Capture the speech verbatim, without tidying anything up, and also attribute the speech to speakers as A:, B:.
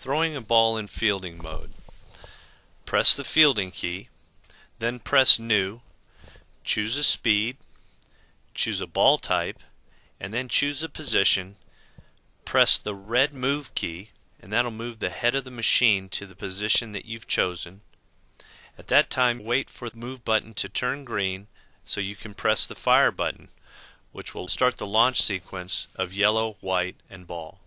A: Throwing a ball in fielding mode. Press the fielding key, then press New, choose a speed, choose a ball type, and then choose a position. Press the red Move key, and that'll move the head of the machine to the position that you've chosen. At that time, wait for the Move button to turn green so you can press the Fire button, which will start the launch sequence of yellow, white, and ball.